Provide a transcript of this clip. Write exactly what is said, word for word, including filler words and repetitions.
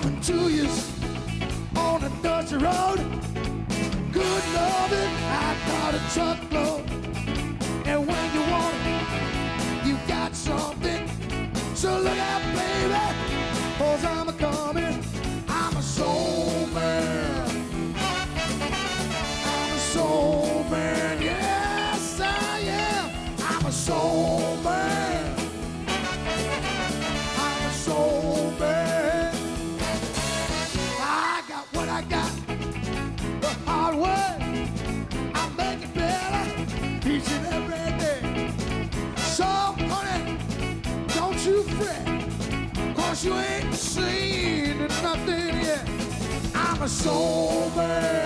coming to you on a dusty road. Good loving, I got a truckload. And when you want it, you got something. So look out, baby, 'cause I'm a coming. I'm a soul man. I'm a soul man, yes I am. I'm a soul man. I'm a soul man. I got what I got the hard way. I make it better each and every day. So, honey, don't you fret, 'cause you ain't seen nothing yet. I'm a soul man.